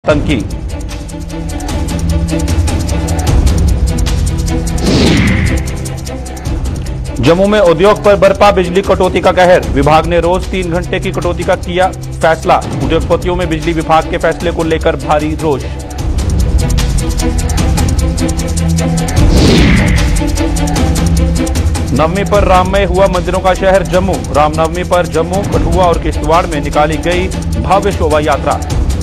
आतंकी। जम्मू में उद्योग पर बरपा बिजली कटौती का कहर। विभाग ने रोज 3 घंटे की कटौती का किया फैसला। उद्योगपतियों में बिजली विभाग के फैसले को लेकर भारी रोष। नवमी पर राममय हुआ मंदिरों का शहर जम्मू। रामनवमी पर जम्मू, कठुआ और किश्तवाड़ में निकाली गई भव्य शोभा यात्रा।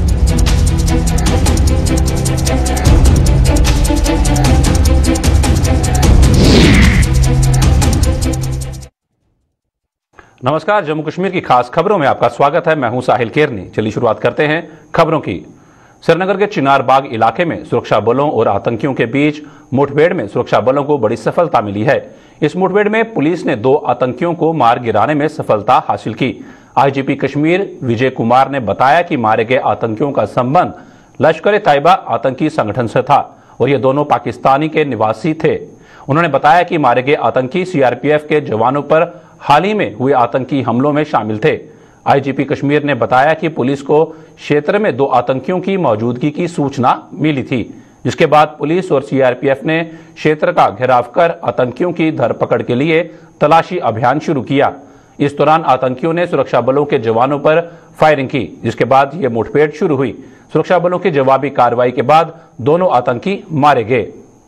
नमस्कार, जम्मू कश्मीर की खास खबरों में आपका स्वागत है। मैं हूं साहिल केरनी। चलिए शुरुआत करते हैं खबरों की। श्रीनगर के चिनार बाग इलाके में सुरक्षा बलों और आतंकियों के बीच मुठभेड़ में सुरक्षा बलों को बड़ी सफलता मिली है। इस मुठभेड़ में पुलिस ने 2 आतंकियों को मार गिराने में सफलता हासिल की। आईजीपी कश्मीर विजय कुमार ने बताया कि मारे गए आतंकियों का संबंध लश्कर-ए-तैयबा आतंकी संगठन से था और ये दोनों पाकिस्तानी के निवासी थे। उन्होंने बताया कि मारे गए आतंकी सीआरपीएफ के जवानों पर हाल ही में हुए आतंकी हमलों में शामिल थे। आईजीपी कश्मीर ने बताया कि पुलिस को क्षेत्र में 2 आतंकियों की मौजूदगी की सूचना मिली थी, जिसके बाद पुलिस और सीआरपीएफ ने क्षेत्र का घेराव कर आतंकियों की धरपकड़ के लिए तलाशी अभियान शुरू किया। इस दौरान आतंकियों ने सुरक्षा बलों के जवानों पर फायरिंग की, जिसके बाद यह मुठभेड़ शुरू हुई। सुरक्षा बलों की जवाबी कार्रवाई के बाद दोनों आतंकी मारे गए।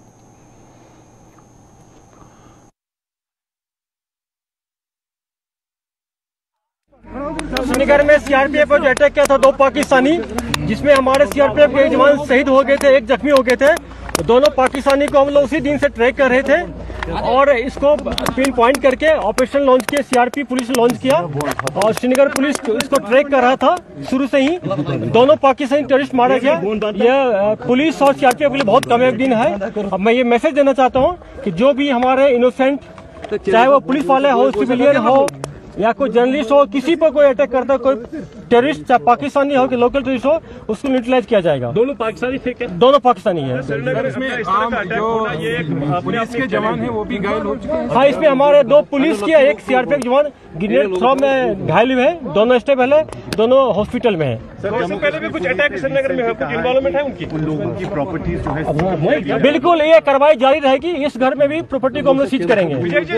श्रीनगर में सीआरपीएफ पर जो अटैक किया था 2 पाकिस्तानी, जिसमें हमारे सीआरपीएफ के जवान शहीद हो गए थे, 1 जख्मी हो गए थे। दोनों पाकिस्तानी को हम लोग उसी दिन से ट्रैक कर रहे थे और इसको पिन पॉइंट करके ऑपरेशन लॉन्च किया। सीआरपी पुलिस ने लॉन्च किया और श्रीनगर पुलिस इसको ट्रैक कर रहा था। शुरू से ही दोनों पाकिस्तानी टेररिस्ट मारा गया। यह पुलिस और सीआरपीएफ के लिए बहुत कामयाब दिन है। अब मैं ये मैसेज देना चाहता हूँ कि जो भी हमारे इनोसेंट, चाहे वो पुलिस वाले हो, सिविलियन हो या कोई जर्नलिस्ट हो, किसी पर कोई अटैक करता है, कोई टेररिस्ट, चाहे पाकिस्तानी हो कि लोकल टेररिस्ट हो, उसको न्यूट्रलाइज किया जाएगा। दोनों पाकिस्तानी थे क्या? दोनों पाकिस्तानी है। पुलिस के जवान हैं वो भी घायल हो चुके हैं। हाँ, इसमें हमारे 2 पुलिस के 1 सीआरपीएफ जवान ग्रेनेड थ्रो में घायल हुए हैं। दोनों स्टेबल है, दोनों हॉस्पिटल में है। इससे पहले भी कुछ अटैक श्रीनगर में है, कुछ इन्वॉल्वमेंट है उनकी? उन लोगों की प्रॉपर्टीज जो है बिल्कुल, ये कार्रवाई जारी रहेगी। इस घर में भी प्रॉपर्टी को हम लोग सीज करेंगे।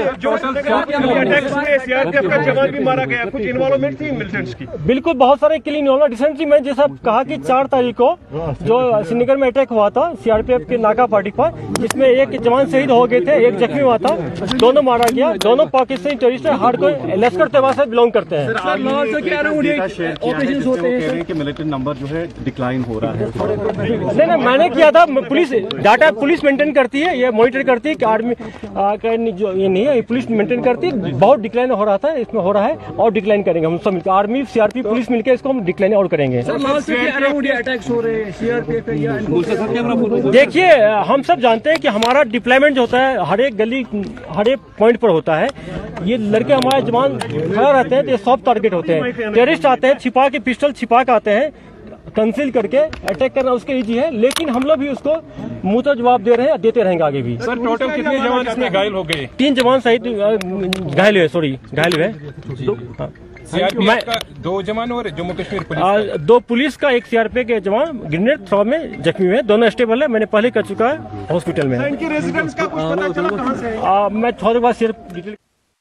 जवान भी मारा गया, कुछ इन्वॉल्वमेंट थी मिलिटेंट्स की? बिल्कुल, बहुत सारे क्लीन इन्वॉल्वमेंट। रिसेंटली मैं जैसा कहा कि 4 तारीख को जो श्रीनगर में अटैक हुआ था सीआरपीएफ के नाका पार्टी पर, जिसमें 1 जवान शहीद हो गए थे, 1 जख्मी हुआ था। दोनों मारा गया। दोनों पाकिस्तानी टेररिस्ट हार्डकोर लश्कर-ए-तैयबा से बिलोंग करते हैं। मिलिटेंट नंबर जो है डिक्लाइन हो रहा है। नहीं, मैंने किया था। पुलिस डाटा पुलिस मेंटेन करती है, ये मॉनिटर करती है कि आर्मी जो ये नहीं है, पुलिस मेंटेन करती है। बहुत डिक्लाइन हो रहा था, इसमें हो रहा है और डिक्लाइन करेंगे हम सब मिलकर, आर्मी सीआरपी पुलिस मिलकर इसको हम डिक्लाइन और करेंगे। देखिए, हम सब जानते हैं कि हमारा डिप्लॉयमेंट जो होता है हर एक गली, हर एक पॉइंट पर होता है। ये लड़के हमारे जवान खड़ा रहते हैं तो ये सॉफ्ट टारगेट होते हैं। टेररिस्ट आते हैं छिपा के, पिस्टल छिपा के आते हैं, कंसील करके अटैक करना उसके इजी है, लेकिन हम लोग भी उसको मुंह तो जवाब दे रहे हैं, देते रहेंगे आगे भी। सर, टोटल कितने जवान इसमें घायल हो गए? 3 जवान शहीद घायल हुए, घायल हुए। सीआरपीएफ का 2 जवान और जम्मू कश्मीर पुलिस 2 पुलिस का 1 सीआरपीएफ के जवान ग्रेनेड थ्रो में जख्मी हुए। दोनों स्टेबल है, मैंने पहले कर चुका है, हॉस्पिटल में है। इनकी रेजिडेंस का कुछ पता चला कहां से है? मैं थोड़ी देर बाद सिर्फ डिटेल।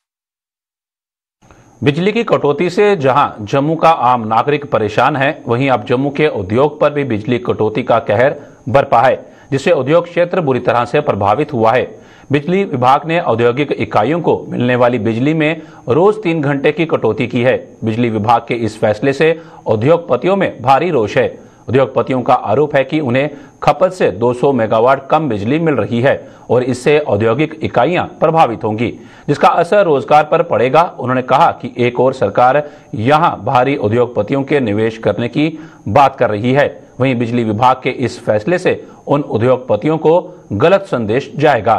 बिजली की कटौती से जहां जम्मू का आम नागरिक परेशान है, वहीं अब जम्मू के उद्योग पर भी बिजली कटौती का कहर बरपा है, जिससे उद्योग क्षेत्र बुरी तरह से प्रभावित हुआ है। बिजली विभाग ने औद्योगिक इकाइयों को मिलने वाली बिजली में रोज 3 घंटे की कटौती की है। बिजली विभाग के इस फैसले से उद्योगपतियों में भारी रोष है। उद्योगपतियों का आरोप है कि उन्हें खपत से 200 मेगावाट कम बिजली मिल रही है और इससे औद्योगिक इकाइयां प्रभावित होंगी, जिसका असर रोजगार पर पड़ेगा। उन्होंने कहा कि एक और सरकार यहां भारी उद्योगपतियों के निवेश करने की बात कर रही है, वहीं बिजली विभाग के इस फैसले से उन उद्योगपतियों को गलत संदेश जाएगा।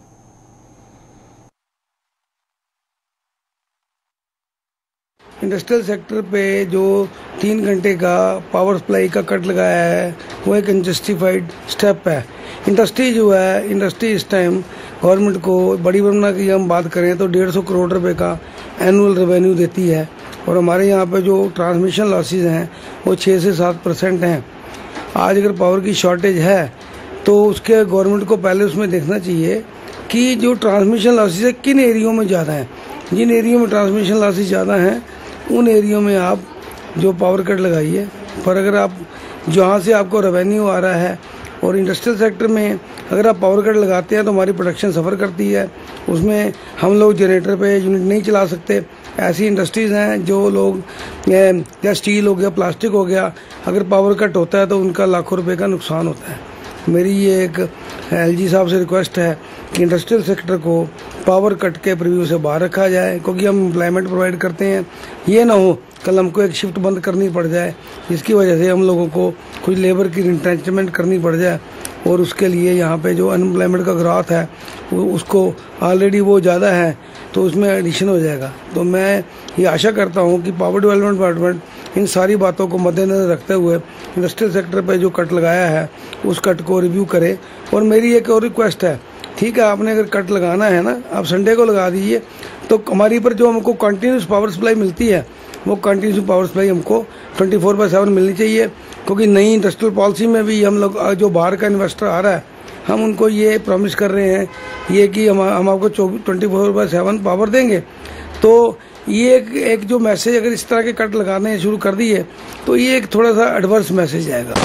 इंडस्ट्रियल सेक्टर पे जो 3 घंटे का पावर सप्लाई का कट लगाया है वो एक अनजस्टिफाइड स्टेप है। इंडस्ट्री जो है, इंडस्ट्री इस टाइम गवर्नमेंट को बड़ी वरना की हम बात करें तो 150 करोड़ रुपए का एनुअल रेवेन्यू देती है और हमारे यहाँ पे जो ट्रांसमिशन लॉसेज हैं वो 6 से 7% हैं। आज अगर पावर की शॉर्टेज है तो उसके गवर्नमेंट को पहले उसमें देखना चाहिए कि जो ट्रांसमिशन लॉसेज है किन एरियो में ज़्यादा हैं। जिन एरियो में ट्रांसमिशन लॉसेज ज़्यादा हैं उन एरियो में आप जो पावर कट लगाइए। पर अगर आप जहाँ से आपको रेवेन्यू आ रहा है और इंडस्ट्रियल सेक्टर में अगर आप पावर कट लगाते हैं तो हमारी प्रोडक्शन सफ़र करती है, उसमें हम लोग जनरेटर पे यूनिट नहीं चला सकते। ऐसी इंडस्ट्रीज़ हैं जो लोग या स्टील हो गया, प्लास्टिक हो गया, अगर पावर कट होता है तो उनका लाखों रुपए का नुकसान होता है। मेरी ये एक एलजी साहब से रिक्वेस्ट है कि इंडस्ट्रियल सेक्टर को पावर कट के प्रीव्यू से बाहर रखा जाए, क्योंकि हम एम्प्लॉयमेंट प्रोवाइड करते हैं। ये ना हो कल हमको एक शिफ्ट बंद करनी पड़ जाए, जिसकी वजह से हम लोगों को कुछ लेबर की रिट्रेंचमेंट करनी पड़ जाए और उसके लिए यहाँ पे जो अनएम्प्लॉयमेंट का ग्रोथ है उसको ऑलरेडी वो ज़्यादा है तो उसमें एडिशन हो जाएगा। तो मैं ये आशा करता हूँ कि पावर डेवलपमेंट डिपार्टमेंट इन सारी बातों को मद्देनजर रखते हुए इंडस्ट्रियल सेक्टर पे जो कट लगाया है उस कट को रिव्यू करे। और मेरी एक और रिक्वेस्ट है, ठीक है आपने अगर कट लगाना है ना, आप संडे को लगा दीजिए, तो हमारी पर जो हमको कंटिन्यूस पावर सप्लाई मिलती है वो कंटिन्यूस पावर सप्लाई हमको 24/7 मिलनी चाहिए। क्योंकि नई इंडस्ट्रियल पॉलिसी में भी हम लोग जो बाहर का इन्वेस्टर आ रहा है हम उनको ये प्रॉमिस कर रहे हैं ये कि हम आपको 24/7 पावर देंगे। तो ये एक जो मैसेज अगर इस तरह के कट लगाने शुरू कर दिए तो ये एक थोड़ा सा एडवर्स मैसेज आएगा।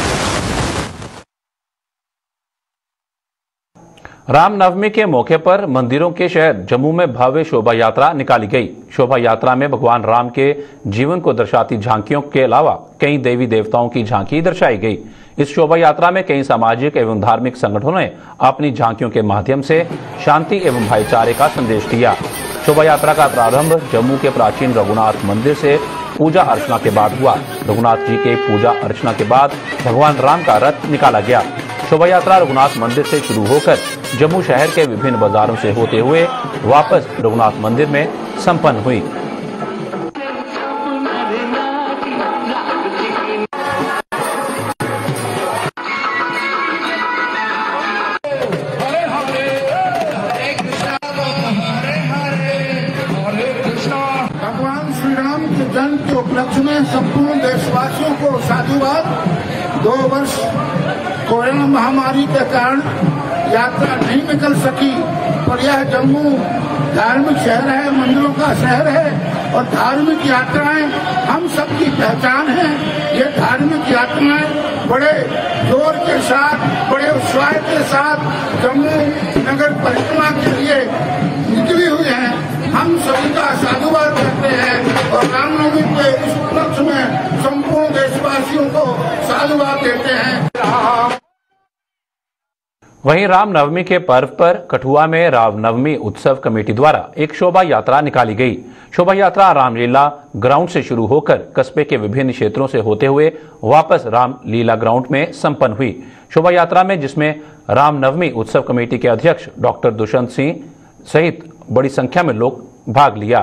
रामनवमी के मौके पर मंदिरों के शहर जम्मू में भव्य शोभा यात्रा निकाली गई। शोभा यात्रा में भगवान राम के जीवन को दर्शाती झांकियों के अलावा कई देवी देवताओं की झांकी दर्शाई गई। इस शोभा यात्रा में कई सामाजिक एवं धार्मिक संगठनों ने अपनी झांकियों के माध्यम से शांति एवं भाईचारे का संदेश दिया। शोभा यात्रा का प्रारंभ जम्मू के प्राचीन रघुनाथ मंदिर से पूजा अर्चना के बाद हुआ। रघुनाथ जी के पूजा अर्चना के बाद भगवान राम का रथ निकाला गया। शोभा यात्रा रघुनाथ मंदिर से शुरू होकर जम्मू शहर के विभिन्न बाजारों से होते हुए वापस रघुनाथ मंदिर में संपन्न हुई। भगवान श्री राम के जन्म के उपलक्ष्य में संपूर्ण देशवासियों को साधुवाद। 2 वर्ष कोरोना महामारी के कारण यात्रा नहीं निकल सकी, पर यह जम्मू धार्मिक शहर है, मंदिरों का शहर है और धार्मिक यात्राएं हम सबकी पहचान है। ये धार्मिक यात्राएं बड़े जोर के साथ, बड़े उत्साह के साथ जम्मू नगर परिक्रमा के लिए निकली हुई हैं। हम सभी का साधुवाद करते हैं और रामनवमी के इस उपलक्ष्य में संपूर्ण देशवासियों को साधुवाद देते हैं। वहीं रामनवमी के पर्व पर कठुआ में रामनवमी उत्सव कमेटी द्वारा एक शोभा यात्रा निकाली गई। शोभा यात्रा रामलीला ग्राउंड से शुरू होकर कस्बे के विभिन्न क्षेत्रों से होते हुए वापस रामलीला ग्राउंड में संपन्न हुई। शोभा यात्रा में जिसमें रामनवमी उत्सव कमेटी के अध्यक्ष डॉक्टर दुष्यंत सिंह सहित बड़ी संख्या में लोग भाग लिया।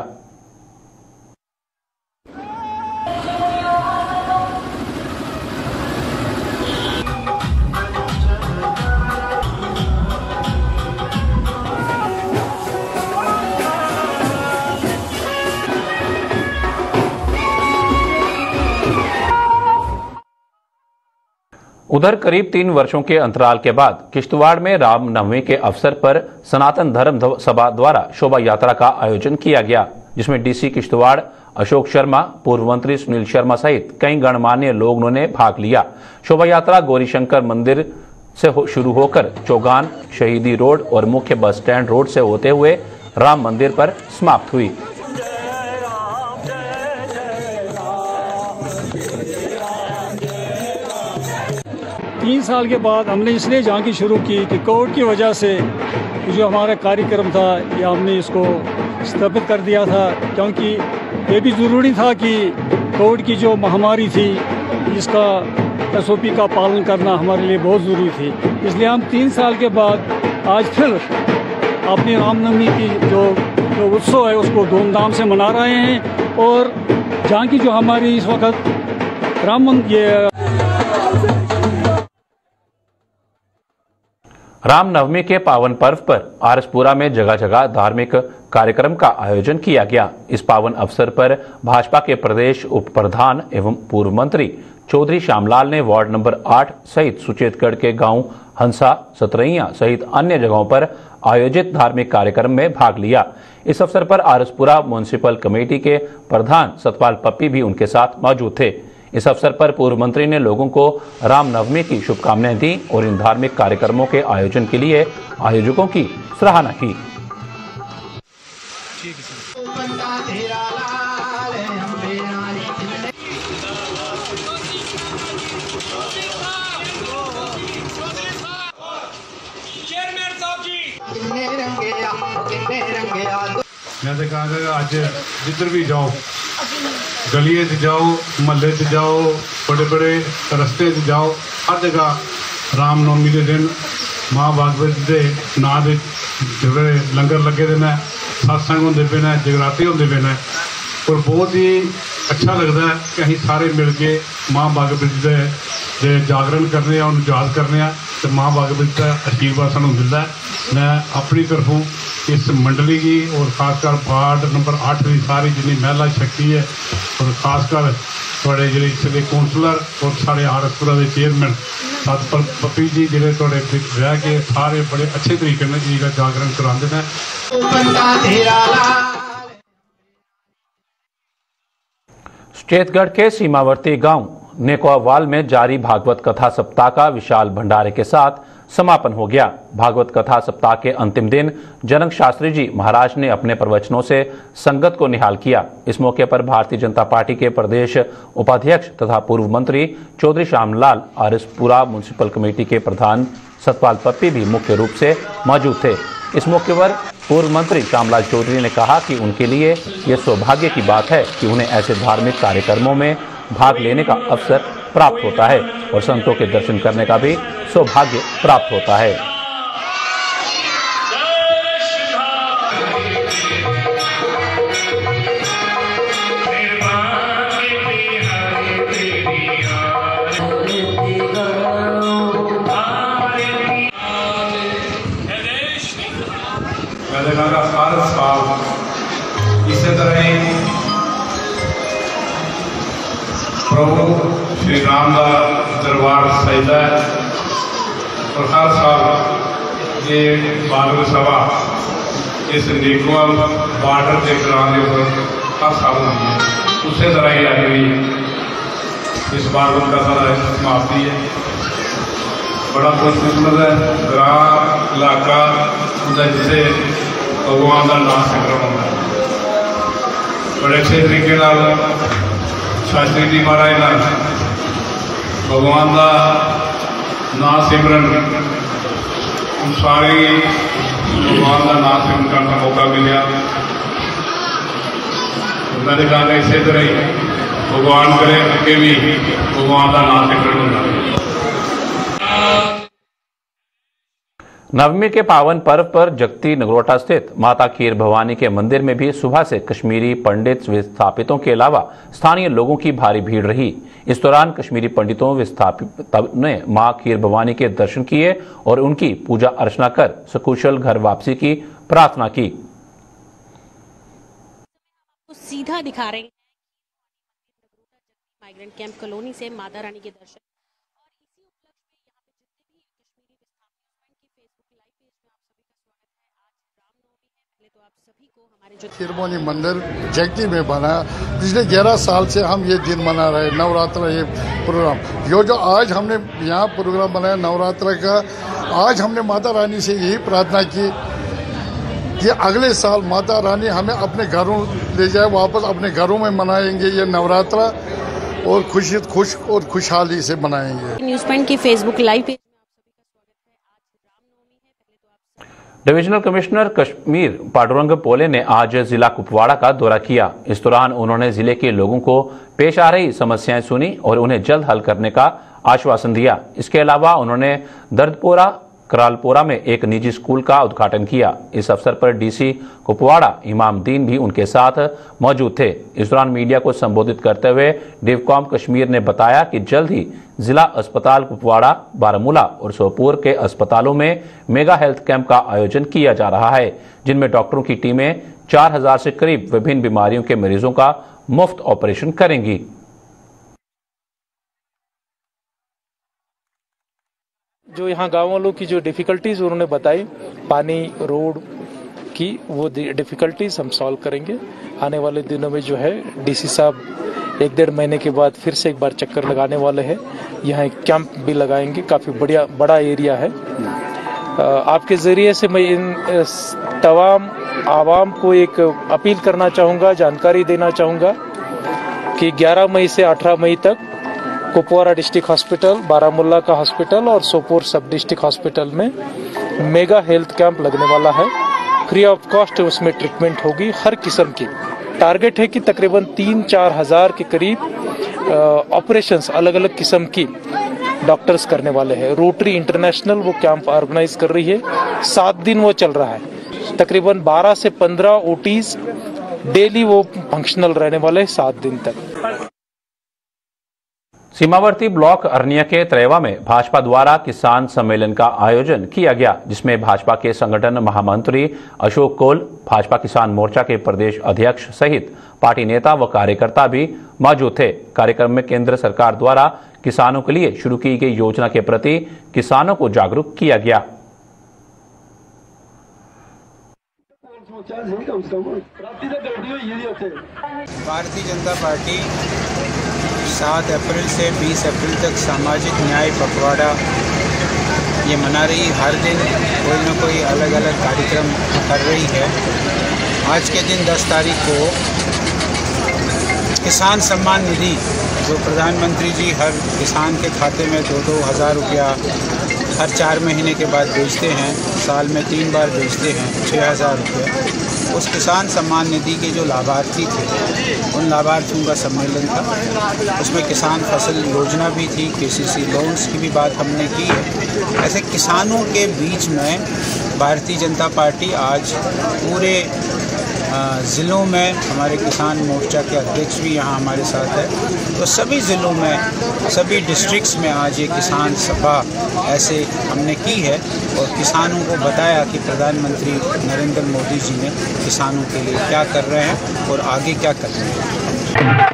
उधर करीब 3 वर्षों के अंतराल के बाद किश्तवाड़ में रामनवमी के अवसर पर सनातन धर्म सभा द्वारा शोभा यात्रा का आयोजन किया गया, जिसमें डीसी किश्तवाड़ अशोक शर्मा, पूर्व मंत्री सुनील शर्मा सहित कई गणमान्य लोगों ने भाग लिया। शोभा यात्रा गौरीशंकर मंदिर से शुरू होकर चौगान, शहीदी रोड और मुख्य बस स्टैंड रोड से होते हुए राम मंदिर पर समाप्त हुई। तीन साल के बाद हमने इसलिए झांकी शुरू की कि कोविड की वजह से जो हमारा कार्यक्रम था या हमने इसको स्थगित कर दिया था, क्योंकि ये भी ज़रूरी था कि कोविड की जो महामारी थी इसका SOP का पालन करना हमारे लिए बहुत ज़रूरी थी। इसलिए हम 3 साल के बाद आज फिर अपनी रामनवमी की जो उत्सव है उसको धूमधाम से मना रहे हैं। और झांकी जो हमारी इस वक्त रामनवमी के पावन पर्व पर आरसपुरा में जगह जगह धार्मिक कार्यक्रम का आयोजन किया गया। इस पावन अवसर पर भाजपा के प्रदेश उप प्रधान एवं पूर्व मंत्री चौधरी श्यामलाल ने वार्ड नंबर 8 सहित सुचेतगढ़ के गांव हंसा, सतरैया सहित अन्य जगहों पर आयोजित धार्मिक कार्यक्रम में भाग लिया। इस अवसर पर आरसपुरा म्युनिसिपल कमेटी के प्रधान सतपाल पप्पी भी उनके साथ मौजूद थे। इस अवसर पर पूर्व मंत्री ने लोगों को रामनवमी की शुभकामनाएं दी और इन धार्मिक कार्यक्रमों के आयोजन के लिए आयोजकों की सराहना की। मैं तो कहा अज जिधर भी जाओ, गलिए जाओ, महल्ले जाओ, बड़े बड़े रस्ते जाओ, हर जगह रामनवमी के दिन माँ भागवत के नाँ के लंगर लगे दे ने, सत्संग होंदे पे ने, जगराते होंदे पे ने और बहुत ही अच्छा लगता है कि असीं सारे मिल के माँ भागवत के जागरण करने, उन्हें याद करने, तो माँ भागवत का आशीर्वाद सानूं मिलता है। मैं अपनी तरफों इस मंडली की और खासकर वार्ड नंबर 8 की सारी जितनी महिला शक्ति है और खासकर थोड़े जो इतने कौंसलर और सारे आरसपुरा के चेयरमैन सतपाल पप्पी जी जिले थोड़े रह के सारे बड़े अच्छे तरीके से जागरण कराते हैं। सुचेतगढ़ के सीमावर्ती गांव नेकोवाल में जारी भागवत कथा सप्ताह का विशाल भंडारे के साथ समापन हो गया। भागवत कथा सप्ताह के अंतिम दिन जनक शास्त्री जी महाराज ने अपने प्रवचनों से संगत को निहाल किया। इस मौके पर भारतीय जनता पार्टी के प्रदेश उपाध्यक्ष तथा पूर्व मंत्री चौधरी श्यामलाल, आरसपुरा म्युनिसिपल कमेटी के प्रधान सतपाल पप्पी भी मुख्य रूप से मौजूद थे। इस मौके पर पूर्व मंत्री श्यामलाल चौधरी ने कहा कि उनके लिए ये सौभाग्य की बात है कि उन्हें ऐसे धार्मिक कार्यक्रमों में भाग लेने का अवसर प्राप्त होता है और संतों के दर्शन करने का भी सौभाग्य प्राप्त होता है। हर साल इसी तरह ही प्रभु श्री राम का दरबार सजदा है और हर साल ये भागवत सभा इस नेकोवाल बॉर्डर के ग्राम के ऊपर हर साल होती है। उसी तरह ही अज भी इस भागवत कथा की समाप्ति है। बड़ा खुशकिस्मत है ग्राम इलाका जिसे भगवान का नाम सिमरन होता है। बड़े अच्छे तरीके शास्त्री जी महाराज ने भगवान का नाम सिमरन सारे भगवान का नाम सिमरन करने का मौका मिला। मैंने कहा इसी तरह ही भगवान करे अगे भी भगवान का नाम सिमरन होता। नवमी के पावन पर्व पर जगती नगरोटा स्थित माता खीर भवानी के मंदिर में भी सुबह से कश्मीरी पंडित विस्थापितों के अलावा स्थानीय लोगों की भारी भीड़ रही। इस दौरान कश्मीरी पंडितों विस्थापितों ने मां खीर भवानी के दर्शन किए और उनकी पूजा अर्चना कर सकुशल घर वापसी की प्रार्थना की। सीधा दिखा रहे हैं माइग्रेंट कैंप कॉलोनी से माता रानी के दर्शन। खीर भवानी मंदिर जगती में बना। पिछले 11 साल से हम ये दिन मना रहे, नवरात्र ये प्रोग्राम। जो आज हमने यहाँ प्रोग्राम बनाया नवरात्र का, आज हमने माता रानी से यही प्रार्थना की कि अगले साल माता रानी हमें अपने घरों ले जाए, वापस अपने घरों में मनाएंगे ये नवरात्र और खुश और खुशहाली से मनाएंगे। न्यूज़ पॉइंट की Facebook live page. Divisional commissioner Kashmir Pandurang Pole ने आज जिला कुपवाड़ा का दौरा किया। इस दौरान उन्होंने जिले के लोगों को पेश आ रही समस्याएं सुनी और उन्हें जल्द हल करने का आश्वासन दिया। इसके अलावा उन्होंने दर्दपोरा करालपोरा में एक निजी स्कूल का उद्घाटन किया। इस अवसर पर डीसी कुपवाड़ा इमामदीन भी उनके साथ मौजूद थे। इस दौरान मीडिया को संबोधित करते हुए डिवकॉम कश्मीर ने बताया कि जल्द ही जिला अस्पताल कुपवाड़ा, बारामूला और सोपोर के अस्पतालों में मेगा हेल्थ कैंप का आयोजन किया जा रहा है, जिनमें डॉक्टरों की टीमें 4000 से करीब विभिन्न बीमारियों के मरीजों का मुफ्त ऑपरेशन करेंगी। जो यहाँ गाँव वालों की जो डिफिकल्टीज उन्होंने बताई, पानी, रोड की, वो डिफिकल्टीज हम सॉल्व करेंगे। आने वाले दिनों में जो है डीसी साहब 1-1.5 महीने के बाद फिर से एक बार चक्कर लगाने वाले हैं। यहाँ एक कैंप भी लगाएंगे, काफ़ी बड़ा एरिया है। आपके ज़रिए से मैं इन तमाम आवाम को एक अपील करना चाहूँगा, जानकारी देना चाहूँगा कि 11 मई से 18 मई तक कुपवारा डिस्ट्रिक्ट हॉस्पिटल, बारामुल्ला का हॉस्पिटल और सोपोर सब डिस्ट्रिक्ट हॉस्पिटल में मेगा हेल्थ कैंप लगने वाला है। फ्री ऑफ कॉस्ट उसमें ट्रीटमेंट होगी हर किस्म की। टारगेट है कि तकरीबन 3-4 हज़ार के करीब ऑपरेशंस अलग अलग किस्म की डॉक्टर्स करने वाले हैं। रोटरी इंटरनेशनल वो कैंप ऑर्गेनाइज कर रही है, 7 दिन वो चल रहा है। तकरीबन 12 से 15 ओटीज डेली वो फंक्शनल रहने वाले हैं 7 दिन तक। सीमावर्ती ब्लॉक अरनिया के त्रेवा में भाजपा द्वारा किसान सम्मेलन का आयोजन किया गया, जिसमें भाजपा के संगठन महामंत्री अशोक कोल, भाजपा किसान मोर्चा के प्रदेश अध्यक्ष सहित पार्टी नेता व कार्यकर्ता भी मौजूद थे। कार्यक्रम में केंद्र सरकार द्वारा किसानों के लिए शुरू की गई योजना के प्रति किसानों को जागरूक किया गया। भारतीय जनता पार्टी 7 अप्रैल से 20 अप्रैल तक सामाजिक न्याय पखवाड़ा ये मना रही। हर दिन कोई न कोई अलग अलग कार्यक्रम कर रही है। आज के दिन 10 तारीख को किसान सम्मान निधि जो प्रधानमंत्री जी हर किसान के खाते में 2-2 हज़ार रुपया हर 4 महीने के बाद भेजते हैं, साल में 3 बार भेजते हैं 6,000 रुपये। उस किसान सम्मान निधि के जो लाभार्थी थे उन लाभार्थियों का सम्मेलन था। उसमें किसान फसल योजना भी थी, केसीसी लोन्स की भी बात हमने की है। ऐसे किसानों के बीच में भारतीय जनता पार्टी आज पूरे ज़िलों में, हमारे किसान मोर्चा के अध्यक्ष भी यहाँ हमारे साथ है, तो सभी ज़िलों में, सभी डिस्ट्रिक्ट्स में आज ये किसान सभा ऐसे हमने की है और किसानों को बताया कि प्रधानमंत्री नरेंद्र मोदी जी ने किसानों के लिए क्या कर रहे हैं और आगे क्या कर रहे हैं।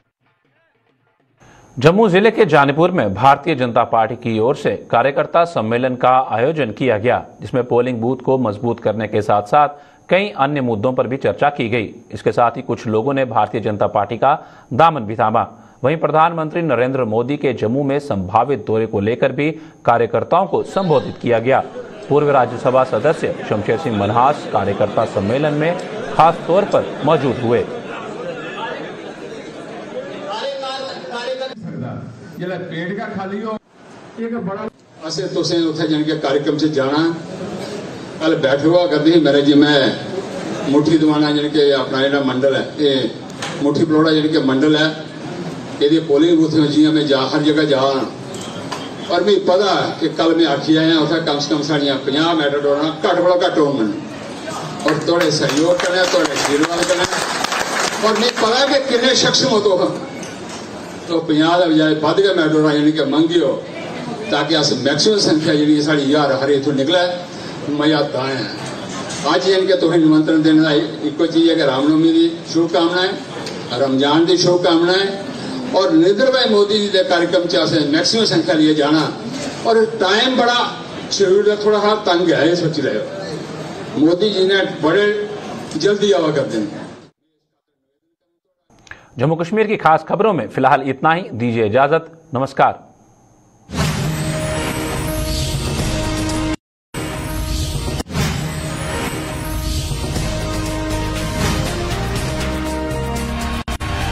जम्मू जिले के जानीपुर में भारतीय जनता पार्टी की ओर से कार्यकर्ता सम्मेलन का आयोजन किया गया, जिसमें पोलिंग बूथ को मजबूत करने के साथ साथ कई अन्य मुद्दों पर भी चर्चा की गई। इसके साथ ही कुछ लोगों ने भारतीय जनता पार्टी का दामन भी थामा। वहीं प्रधानमंत्री नरेंद्र मोदी के जम्मू में संभावित दौरे को लेकर भी कार्यकर्ताओं को संबोधित किया गया। पूर्व राज्यसभा सदस्य शमशेर सिंह मनहास कार्यकर्ता सम्मेलन में खास तौर पर मौजूद हुए। पेट का खाली हो असे तो से उथे जन के कार्यक्रम से जाना कल बैठे हुआ करती मेरे जी मैं मुट्ठी दवाना जन के अपना जो मंडल है ये मुट्ठी पलोड़ा जन के मंडल है ये पोलिंग बूथ जी मैं जा हर जगह जा और मैं पता कि कल मैं आखी आया उसे कम से कम साड़ियाँ 50 मैटाडोर घट बड़ा घट हो मन और थोड़े सहयोग करें थोड़े आशीर्वाद करें और मैं पता कि किन्ने शख्स हो तो 50 का बजाय बढ़ गए मैटाडोर यानी कि मंगी हो ताकि अस मैक्सीमम संख्या जी साड़ी यार हर इतों निकले मजा दाएं अज इनके तुम निमंत्रण देने का एको चीज है कि रामनवमी की शुभकामनाएं, रमजान की शुभकामनाएं और नरेंद्र भाई मोदी जी के कार्यक्रम से मैक्सीमम संख्या लिए जाना और टाइम बड़ा शेड्यूल थोड़ा सा तंग है, ये सोच रहे हो। मोदी जी ने बड़े जल्दी आवा करते हैं। जम्मू कश्मीर की खास खबरों में फिलहाल इतना ही। दीजिए इजाजत। नमस्कार।